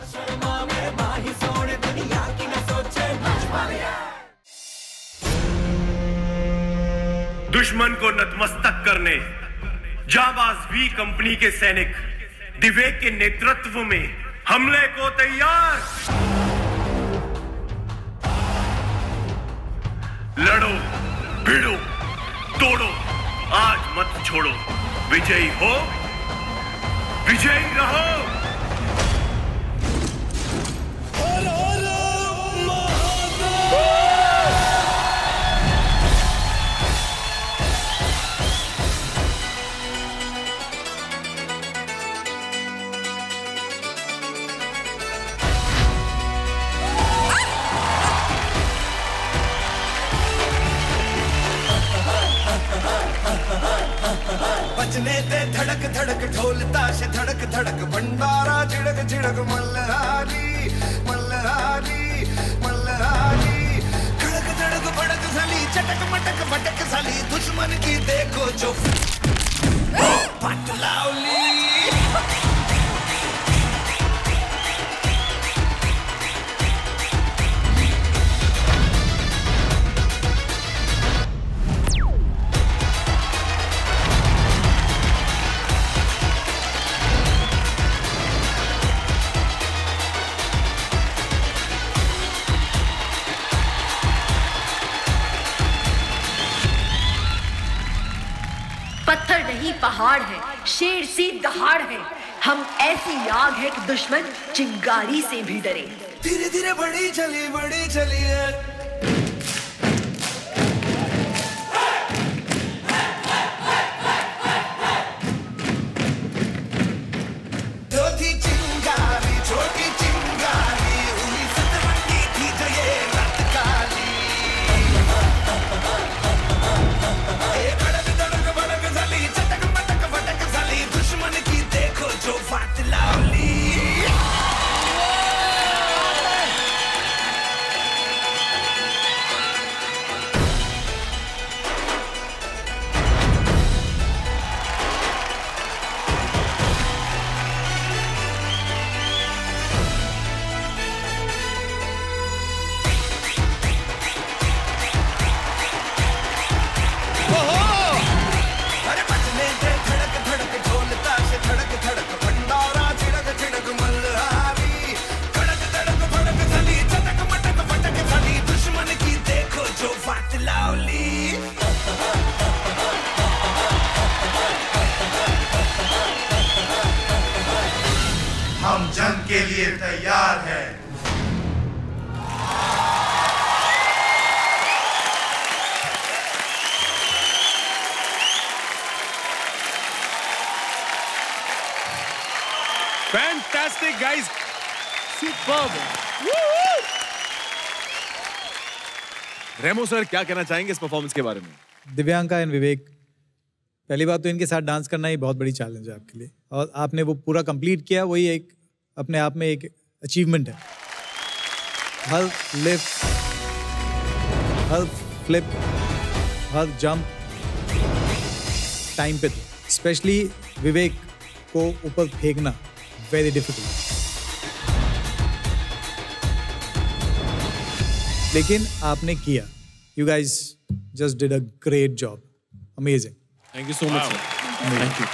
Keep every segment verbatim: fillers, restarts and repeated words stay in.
दुश्मन को नतमस्तक करने जाबाज वी कंपनी के सैनिक दिवेक के नेतृत्व में हमले को तैयार। लड़ो, भिड़ो, तोड़ो, आज मत छोड़ो। विजयी हो, विजयी रहो। बजने ते धड़क धड़क ढोल ताश धड़क धड़क भंडारा झिड़क झिड़क मल्हारी मल्हारी मल्हारी धड़क धड़क भड़क साली चटक मटक भटक साली दुश्मन की देखो जो पटलावली। पत्थर नहीं पहाड़ है, शेर सी दहाड़ है। हम ऐसी आग है कि दुश्मन चिंगारी से भी डरे। धीरे धीरे बड़ी चली बड़ी चली है। दो थी चिंगारी छोटी चिंगारी हुई सतरंगी थी जो ये रात काली। चटक मटक भटक साली दुश्मन की देखो जो बात लावली। हम जंग के लिए तैयार हैं। Fantastic guys, superb. Remo sir क्या कहना चाहेंगे इस परफॉर्मेंस के बारे में? दिव्यांका एंड विवेक, पहली बात तो इनके साथ डांस करना ही बहुत बड़ी चैलेंज है आपके लिए, और आपने वो पूरा कंप्लीट किया, वही एक अपने आप में एक अचीवमेंट है। हर लिफ्ट, हर फ्लिप, हर जंप टाइम पे थी। स्पेशली विवेक को ऊपर फेंकना वेरी डिफिकल्ट, लेकिन आपने किया। You guys just did a great job, amazing. Thank you so much sir, thank you.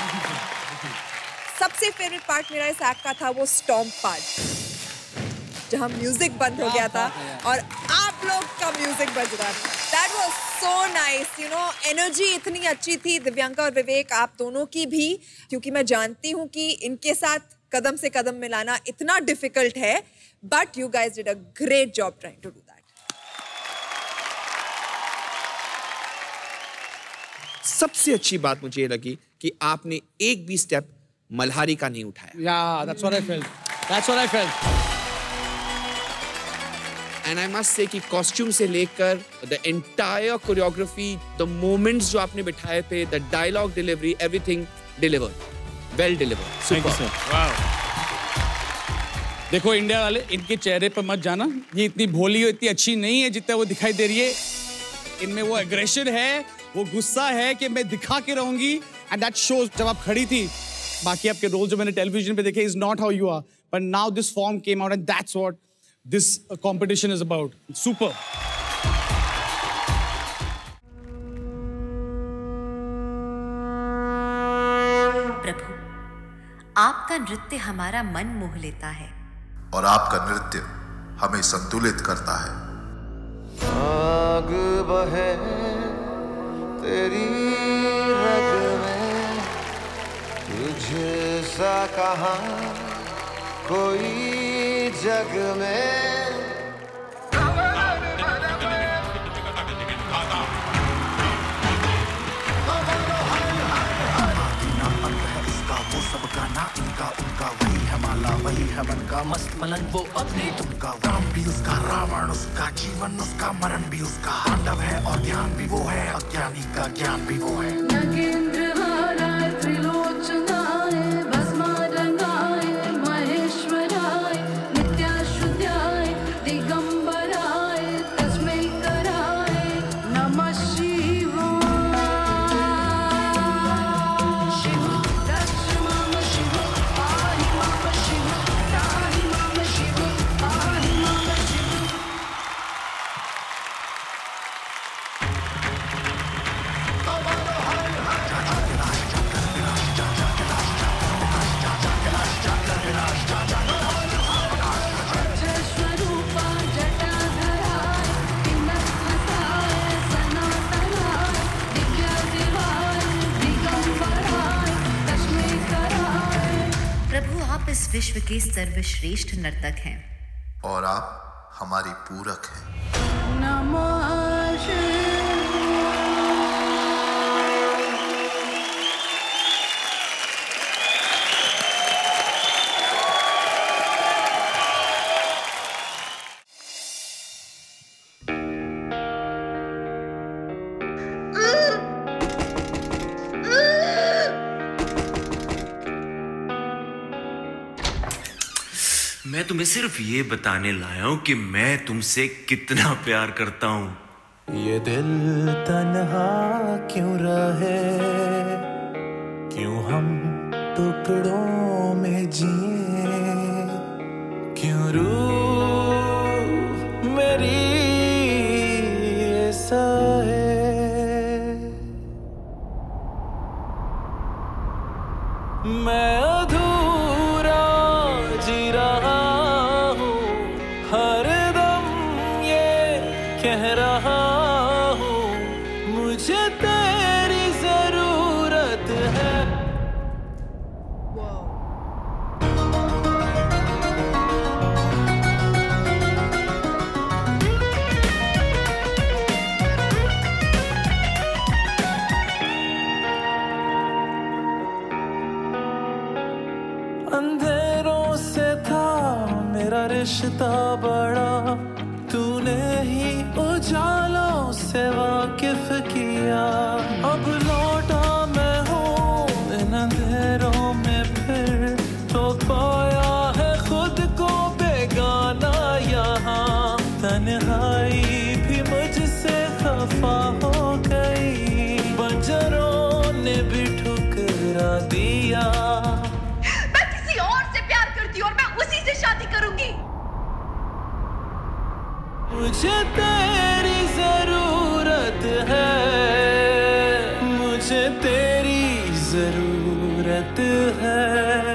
सबसे फेवरेट पार्ट मेरा इस एक्ट का था वो स्टॉम्प पार्ट, जहाँ म्यूजिक बंद हो गया था और आप लोग का म्यूजिक बज रहा था। That was so nice, you know, energy इतनी अच्छी थी दिव्यांका और विवेक आप दोनों की भी, क्योंकि मैं जानती हूँ कि इनके साथ कदम से कदम मिलाना इतना डिफिकल्ट है, but you guys did a great job trying to do that. सबसे अच्छी बात मुझे ये लगी कि आपने एक भी स्टेप मल्हारी का नहीं उठाया। Yeah, that's what I felt. That's what I felt. And I must say कि कॉस्ट्यूम से लेकर the entire choreography, the moments जो आपने बिठाए थे, the dialogue delivery, everything delivered, well delivered. Thank you sir. Wow. देखो इंडिया वाले, इनके चेहरे पर मत जाना, ये इतनी भोली और इतनी अच्छी नहीं है जितना वो दिखाई दे रही है। इनमें वो एग्रेशन है, वो गुस्सा है कि मैं दिखा के रहूंगी, एंड दैट शोज। जब आप खड़ी थी बाकी आपके रोल जो मैंने टेलीविजन पे देखे is not how you are, but now this form came out and that's what this competition is about. Super. Prabhu, आपका नृत्य हमारा मन मोह लेता है और आपका नृत्य हमें संतुलित करता है. आग बहे तेरी रग में, तुझसा कहाँ कोई जग में. वही है मन का मस्त मलन वो अपनी तुमका. राम भी उसका, रावण उसका, जीवन उसका, मरण भी उसका. तांडव है और ध्यान भी वो है, अज्ञानी का ज्ञान भी वो है. नगेंद्रहाराय त्रिलोचनाय भस्मारंगाय महेश्वराय नित्याशुद्धाय दिगंबराय तस्मै कराय नमः शिवाय. शिव रक्ष मम शिव पाहि मम शिव ताहि मम शिव पाहि मम शिव. स्वरूपा जटाधराय पिनस्वताय सनातनाय दिव्यादिवाय दिगंबराय तस्मै कराय. प्रभु, आप इस विश्व के सर्वश्रेष्ठ नर्तक हैं और आप हमारी पूरक हैं. नमः शिवाय. मैं तुम्हें सिर्फ ये बताने लाया हूं कि मैं तुमसे कितना प्यार करता हूं. ये दिल तन्हा क्यों रहे, क्यों हम टुकड़ों में जिए, क्यों रूह मेरी ऐसा है. मैं अधूरा जी रहा हूँ, हर दम ये कह रहा हूँ, मुझे तेरी जरूरत है. अंधेरों से था मेरा रिश्ता बड़ा, तूने ही उजालों से वाकिफ किया. अब लौटा मैं हूँ इन अंधेरों में फिर, तो पाया है खुद को बेगाना यहाँ. तन्हाई भी मुझसे खफा हो गई, बंजरों ने भी ठुकरा दिया. और मैं उसी से शादी करूंगी. मुझे तेरी जरूरत है, मुझे तेरी जरूरत है.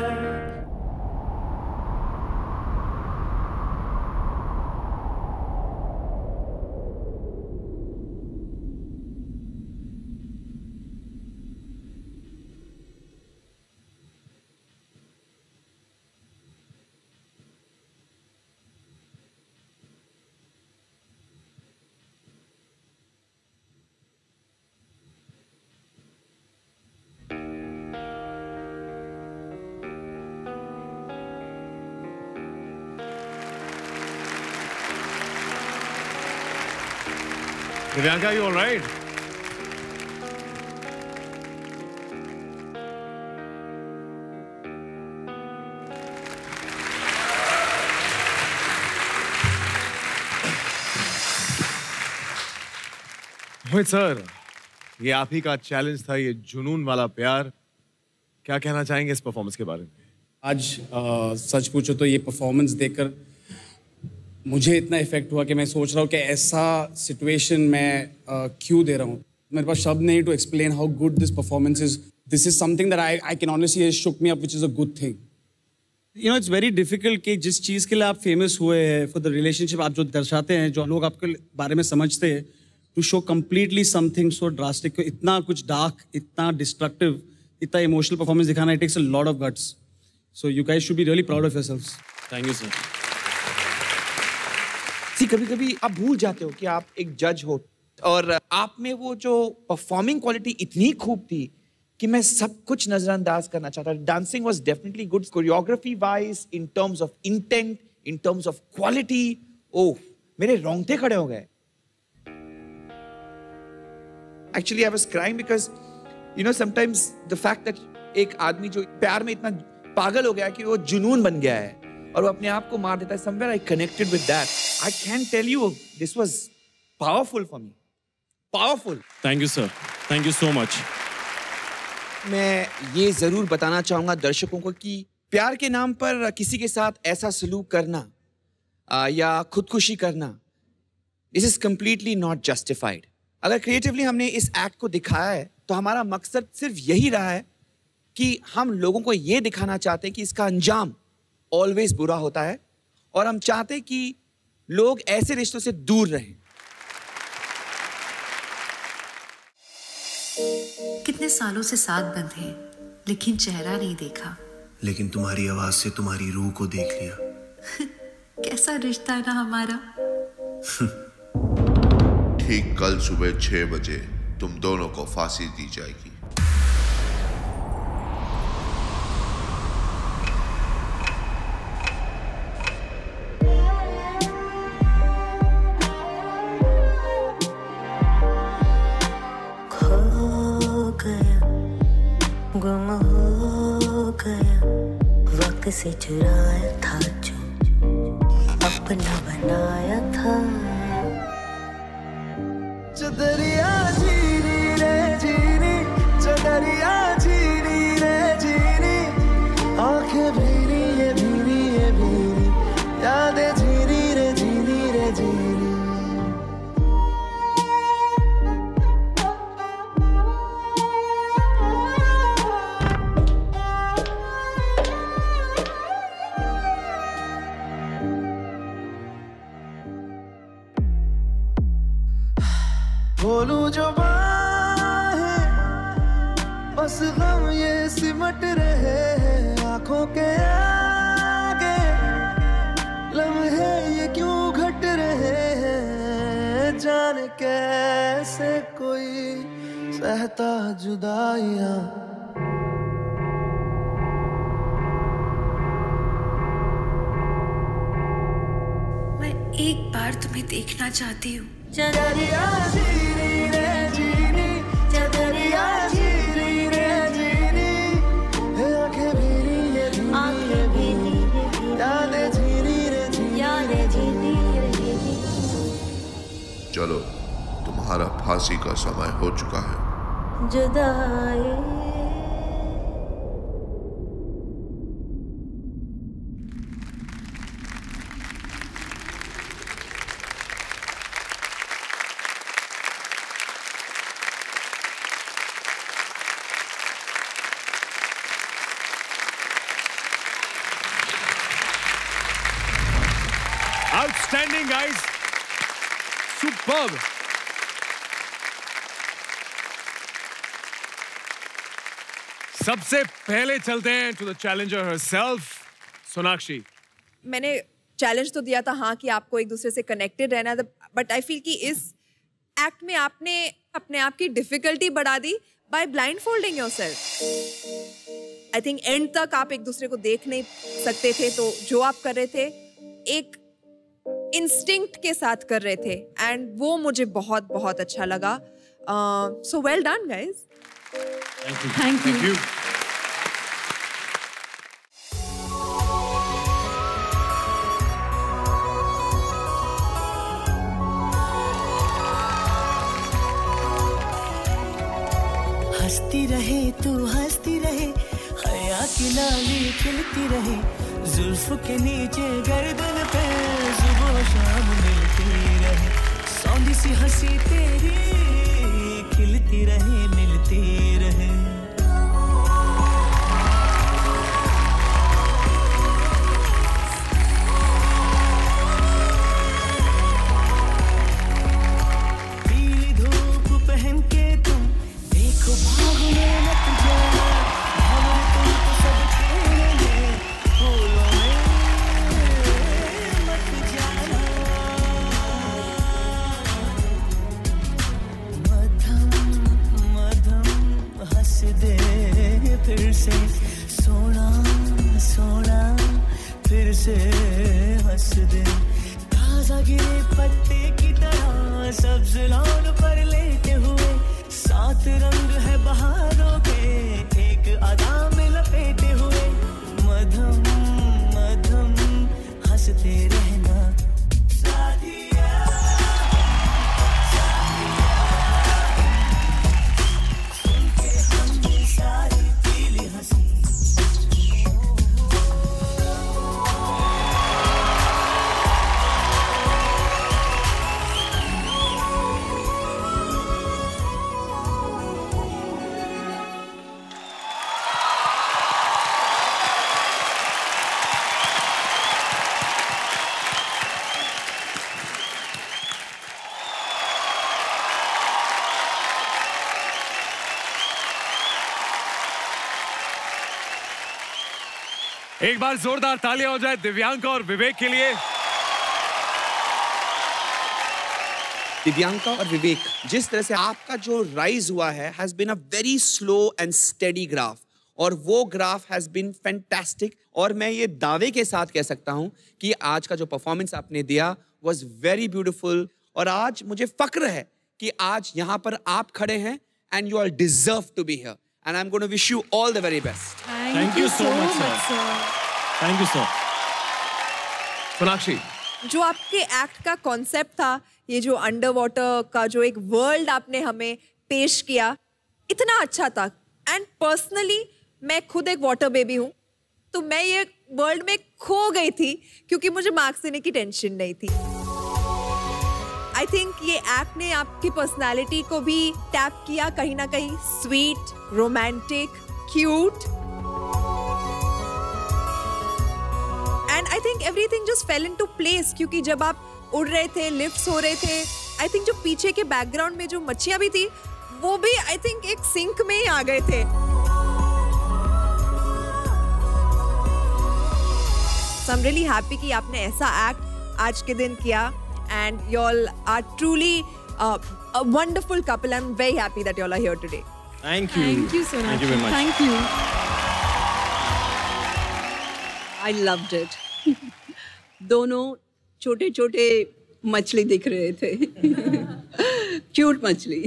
Priyanka, you all right? Mohit sir, ये आप ही का चैलेंज था, ये जुनून वाला प्यार. क्या कहना चाहेंगे इस परफॉर्मेंस के बारे में? आज आ, सच पूछो तो ये परफॉर्मेंस देखकर मुझे इतना इफेक्ट हुआ कि मैं सोच रहा हूँ कि ऐसा सिचुएशन मैं आ, क्यों दे रहा हूँ. मेरे पास शब्द नहीं to explain how good this performance is. This is something that I I can honestly shook me up, which is a good thing. You know it's very difficult कि जिस चीज़ के लिए आप फेमस हुए हैं, फॉर द रिलेशनशिप आप जो दर्शाते हैं, जो लोग आपके बारे में समझते हैं, to show completely something so drastic, इतना कुछ डार्क, इतना डिस्ट्रक्टिव, इतना इमोशनल परफॉर्मेंस दिखाना, it takes a lot of guts. So you guys should be really proud of yourselves. Thank you sir. See कभी कभी आप भूल जाते हो कि आप एक जज हो और आप में वो जो परफॉर्मिंग क्वालिटी इतनी खूब थी कि मैं सब कुछ नजरअंदाज करना चाहता था. Dancing was definitely good, choreography wise, in terms of intent, in terms of quality. Oh, मेरे रोंगटे खड़े हो गए. Actually I was crying because you know sometimes the fact that एक आदमी जो प्यार में इतना पागल हो गया कि वो जुनून बन गया है और वो अपने आप को मार देता है. Somewhere I connected with that. I can tell you this was powerful for me. Powerful. Thank you sir. Thank you so much. मैं ये जरूर बताना चाहूंगा दर्शकों को कि प्यार के नाम पर किसी के साथ ऐसा सलूक करना आ, या खुदकुशी करना, this is completely not justified. अगर क्रिएटिवली हमने इस एक्ट को दिखाया है तो हमारा मकसद सिर्फ यही रहा है कि हम लोगों को ये दिखाना चाहते हैं कि इसका अंजाम ऑलवेज बुरा होता है और हम चाहते हैं कि लोग ऐसे रिश्तों से दूर रहें. कितने सालों से साथ बंधे लेकिन चेहरा नहीं देखा, लेकिन तुम्हारी आवाज से तुम्हारी रूह को देख लिया. कैसा रिश्ता है ना हमारा. ठीक कल सुबह छह बजे तुम दोनों को फांसी दी जाएगी. गुम हो गया, वक्त से चुराया था जो अपना बनाया था. चदरिया जीनी रे जीनी, चदरिया जीनी रे जीनी, आंखें भीनी ये भीनी ये भीनी, यादें जीनी रे जीनी रे जीनी. बोलूं जो बाहें बस गम ये सिमट रहे हैं आंखों के आगे, लम्हे ये क्यों घट रहे हैं, जाने कैसे कोई सहता जुदाइयां. मैं एक बार तुम्हें देखना चाहती हूँ. चदरिया जीनी रे जीनी, चदरिया जीनी रे जीनी, आंखें भीनी ये भीनी, यादें जीनी रे जीनी, यादें जीनी रे जीनी. चलो, तुम्हारा फांसी का समय हो चुका है. जुदाई Outstanding, guys. Superb. सबसे पहले चलते हैं to the challenger herself, Sonakshi. मैंने चैलेंज तो दिया था हाँ कि आपको एक दूसरे से कनेक्टेड रहना था, बट आई फील कि इस एक्ट में आपने अपने आप की डिफिकल्टी बढ़ा दी by blindfolding yourself. I think end तक आप एक दूसरे को देख नहीं सकते थे, तो जो आप कर रहे थे एक इंस्टिंक्ट के साथ कर रहे थे एंड वो मुझे बहुत बहुत अच्छा लगा. So well done guys. Thank you. Thank you. हंसती रहे तू हंसती रहे, की लाली खिलती रहे, जुल्फ के नीचे गर्दन पे सुबह शाम मिलती रहे, सौंधी सी हंसी तेरी खिलती रहे मिलती रहे। पीली धूप पहन के तुम देखो भाग में मत जाना, भंवर तुमको सब खेलेंगे फूलों में मत जाना। मधम मधम हंस दे फिर से, सोना सोना फिर से हंस दे, ताजा गिरे पत्ते की तरह सब्ज लॉन पर लेटे हुए, सात रंग है बहारों के एक अदा में लपेटे हुए, मधम मधम हंसते रहना साथिया, सुन के हमने सारी पीली हंसी। एक बार जोरदार तालियां हो जाए दिव्यांका और विवेक के लिए। दिव्यांका और विवेक, जिस तरह से आपका जो राइज हुआ है has been a very slow and steady graph, और वो ग्राफ हैज बीन फैंटास्टिक, और मैं ये दावे के साथ कह सकता हूं कि आज का जो परफॉर्मेंस आपने दिया वाज वेरी ब्यूटीफुल, और आज मुझे फक्र है कि आज यहां पर आप खड़े हैं and you are deserve to be here, and I am going to wish you all the very best. Thank you so much, sir. Thank you, sir. Sonakshi, जो आपके एक्ट का कॉन्सेप्ट था, ये जो अंडर वाटर का जो एक वर्ल्ड आपने हमें पेश किया, इतना अच्छा था। एंड पर्सनली मैं खुद एक वाटर बेबी हूँ, तो मैं ये वर्ल्ड में खो गई थी क्योंकि मुझे मार्क्स देने की टेंशन नहीं थी। आई थिंक ये एक्ट ने आपकी पर्सनालिटी को भी टैप किया कहीं ना कहीं, sweet, romantic, cute, and I think everything just fell into place, क्योंकि जब आप उड़ रहे थे, लिफ्ट्स हो रहे थे, आई थिंक जो पीछे के बैकग्राउंड में जो मच्छियां भी थी वो भी आई थिंक एक सिंक में ही आ गए थे। So I am really happy कि आपने ऐसा एक्ट आज के दिन किया, and you all are truly uh, a wonderful couple. I'm very happy that you all are here today. Thank you. Thank you, Sonakshi. Thank you very much. Thank you. I loved it. दोनों छोटे छोटे मछली दिख रहे थे, cute मछली।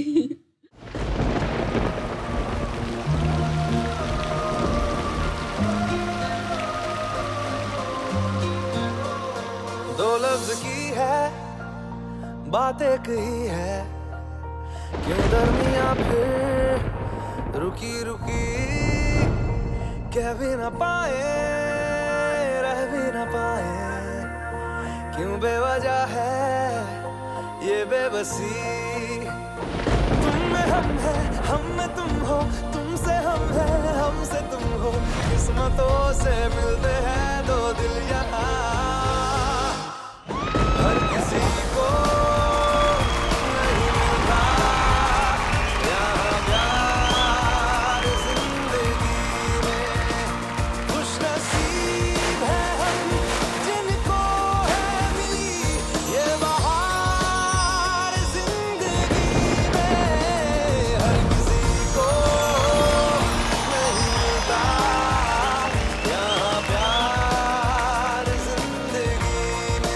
दो लफ्ज की है बात एक ही है, क्यों दरमियां फिर रुकी रुकी, कह भी ना पाए रह भी ना पाए, क्यों बेवजह है ये बेबसी। तुम में हम है, हम में तुम हो, तुमसे हम है, हमसे तुम हो, किस्मतों से मिलते हैं दो दिल यहाँ, हर किसी को नहीं मिलता यहाँ प्यार जिंदगी में, खुश नसीब है हम जिनको है मिली ये बहार जिंदगी में, हर किसी को नहीं मिलता यहाँ प्यार जिंदगी में।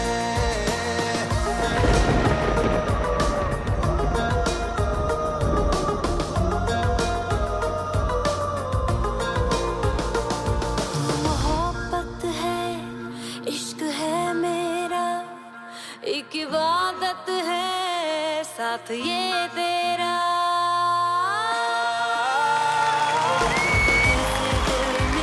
मोहब्बत है, इश्क है मेरा, एक इबादत है साथ ये तेरा,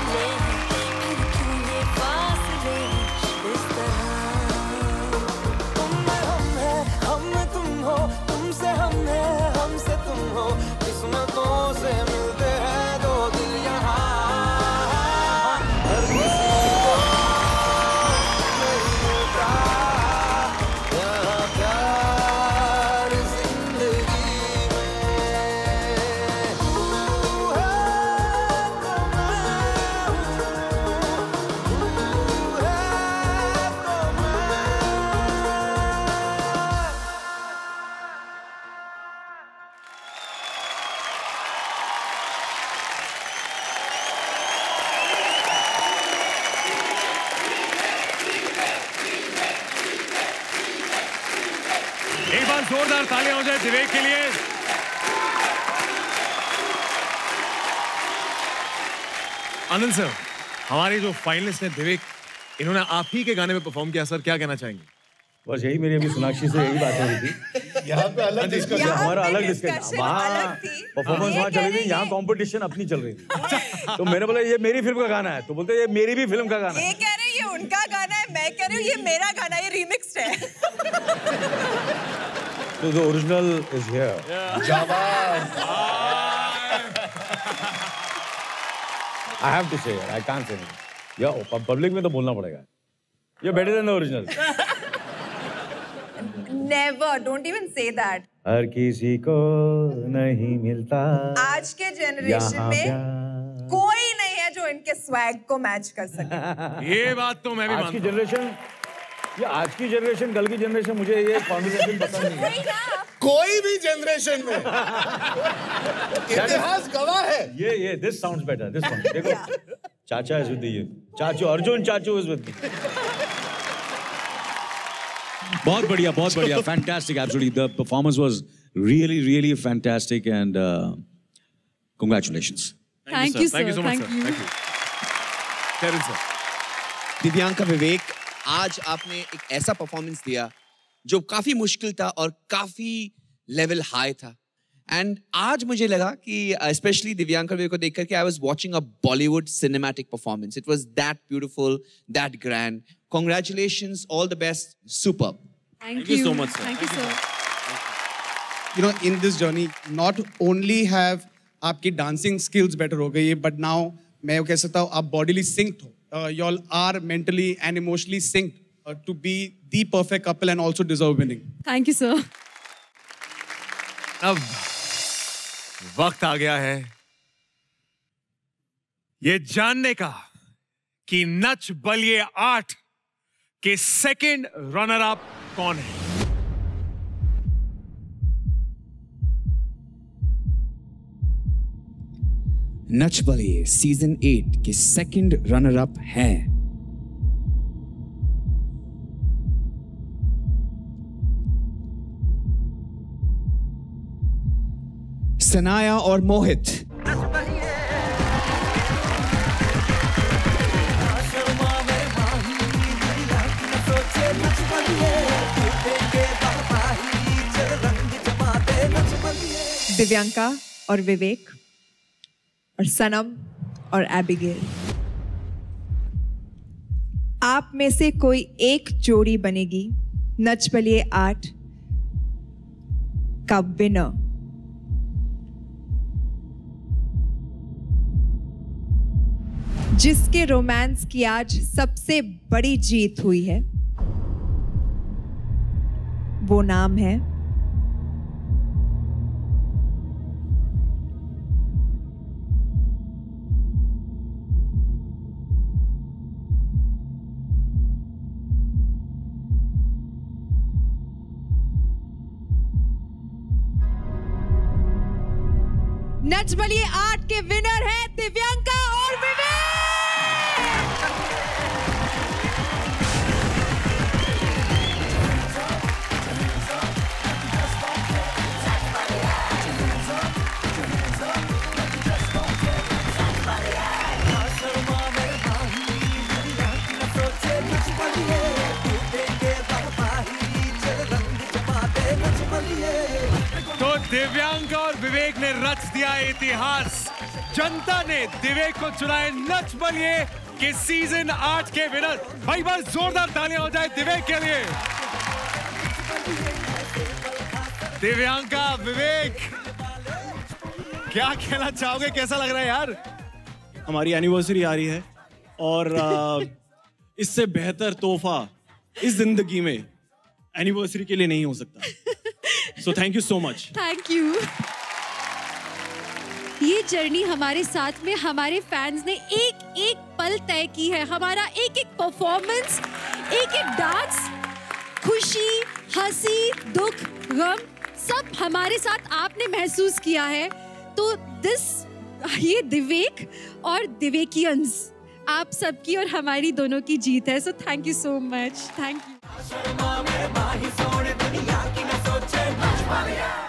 जोरदार तालियां हो जाए दिवेक के लिए। आनंद सर, हमारे जो फाइनलिस्ट हैं दिवेक, इन्होंने आप ही के गाने में परफॉर्म किया सर, क्या कहना चाहेंगे? बस यही मेरी अभी सोनाक्षी से यही बात हो रही थी। यहाँ पे अलग डिस्कशन, हमारा अलग डिस्कशन, वहाँ परफॉर्मेंस वहाँ चल रही थी, यहाँ कंपटीशन अपनी चल रही थी। तो मैंने बोला ये मेरी फिल्म का गाना है, तो बोलते ये मेरी भी फिल्म का गाना है। ये कह रहे ये उनका गाना है, मैं कह रही हूँ ये मेरा गाना है, ये रिमिक्स्ड है। तो the original is here. जाबाज। I have to say, I can't say anything. Yeah, public में तो बोलना पड़ेगा। You're better than the original. Never, don't even say that. हर किसी को नहीं मिलता। आज के जनरेशन में कोई नहीं है जो इनके स्वैग को मैच कर सके। ये बात तो मैं भी मानता हूँ। आज की जनरेशन, ये आज की जनरेशन, कल की जनरेशन, मुझे ये कॉम्बिनेशन पसंद नहीं है। कोई भी जनरेशन में इतिहास गवाह है। ये ये this sounds better, this one. देखो, चाचा इज विद यू, चाचू अर्जुन चाचू इज विद मी। बहुत बढ़िया, बहुत बढ़िया, fantastic, absolutely. The performance was really, really fantastic, and uh, congratulations. Thank you, sir. Thank you so much, sir. Thank you. Karen sir. Divyanka, विवेक, आज आपने एक ऐसा परफॉर्मेंस दिया जो काफी मुश्किल था और काफी लेवल हाई था। एंड आज मुझे लगा कि स्पेशली दिव्यांका विवेक को देख करके I was watching a Bollywood cinematic performance. It was that beautiful, that grand. Congratulations, all the best, superb. Thank, Thank you so much, sir. Thank you, sir. You know, in this journey, not only have आपकी dancing skills better हो गई है, but now मैं कह सकता हूँ आप bodily synced हो. Uh, you all are mentally and emotionally synced uh, to be the perfect couple and also deserve winning. Thank you, sir. अब वक्त आ गया है ये जानने का कि नच बलिए आठ के सेकंड रनर अप कौन है। नच बलिए सीजन एट के सेकंड रनर अप हैं सनाया और मोहित। दिव्यांका और विवेक और सनम और एबिगेल, आप में से कोई एक जोड़ी बनेगी नच बलिए आठ का विनर। जिसके रोमांस की आज सबसे बड़ी जीत हुई है, वो नाम है नच बलिए आठ के विनर है दिव्यांका और विवेक। तो दिव्यांका और विवेक ने रच दिया इतिहास। जनता ने दिवेक को चुनाए नच बलिए के सीजन आठ के विनर। भाई बस जोरदार तालियां हो जाए दिवेक के लिए। दिव्यांका, विवेक, क्या कहना चाहोगे, कैसा लग रहा है यार? हमारी एनिवर्सरी आ रही है और आ, इससे बेहतर तोहफा इस जिंदगी में एनिवर्सरी के लिए नहीं हो सकता। So thank you so much. Thank you. ये जर्नी हमारे साथ में हमारे फैंस ने एक एक पल तय की है। हमारा एक एक परफॉर्मेंस, एक एक डांस, खुशी, हंसी, दुख, गम, सब हमारे साथ आपने महसूस किया है। तो दिस ये दिवेक और दिवेकियंस आप सबकी और हमारी दोनों की जीत है। So thank you so much. Thank you. Nach Baliye